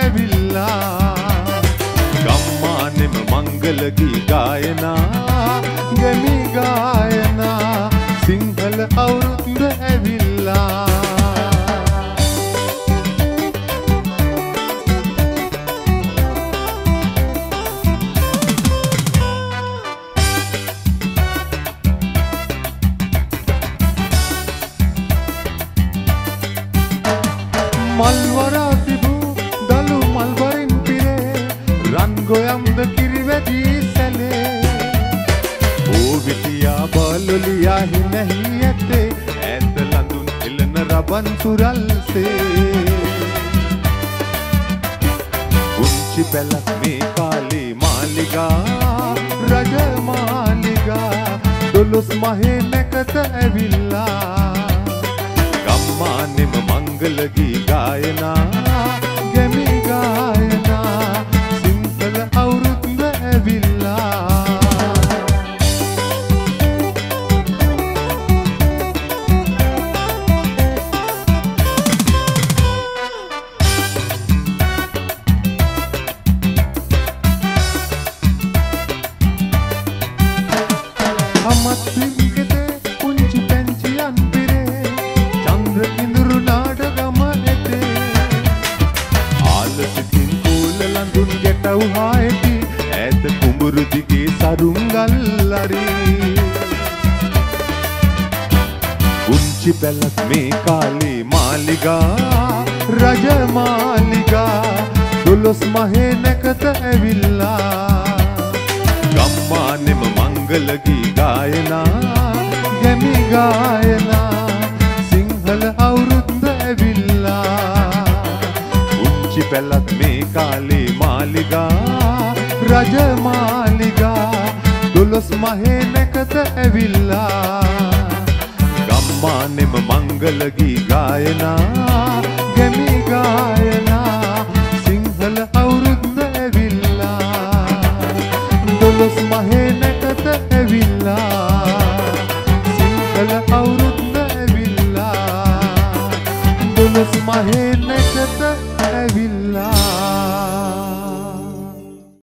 ඇවිල්ලා ගම්මානෙම මංගල ගී ගායනා ගැමි ගායනා සිංහල අවුරුද්ද ඇවිල්ලා මල්වරා තිබූ දළු මල්වරින් පිරේ රන් ගොයම්ද කිරිවැදී සැලේ ඕවිතියා බාලොලියා හිනැහි ඇත්තේ ඈත ලඳුන් එළන රබන් සුරල්සේ පුංචි පැලක් මේ කාලේ මාලිගා රජ මාලිගා 12 මහේ නැකත ඇවිල්ලා ගම්මානෙම මංගල ගී ගායනා ගැමි ගායනා සිංහල අවුරුද්ද ඇවිල්ලා අමත් පිංකතේ පුංචි පැංචියන් පිරේ චන්ද්‍ර කිඳුරු නාඩගම ඇතේ ආලසිතින් කූල ලඳුන් ගැටව් හායති ඈත කුඹුරු දිගේ සරුංගල් අරි පුංචි පැලක් මේ කාලේ මාලිගා රජ මාලිගා 12 මහේ නැකත ඇවිල්ලා ගම්මානෙම මංගල ගී ගායනා ගැමි ගායනා සිංහල අවුරුද්ද ඇවිල්ලා පුංචි පැලක් මේ කාලේ මාලිගා රජ මාලිගා 12 මහේ නැකත ඇවිල්ලා ගම්මානෙම මංගල ගී ගායනා ගැමි ගායනා සිංහල අවුරුද්ද ඇවිල්ලා 12 මහේ නැකත ඇවිල්ලා සිංහල අවුරුද්ද ඇවිල්ලා 12 මහේ නැකත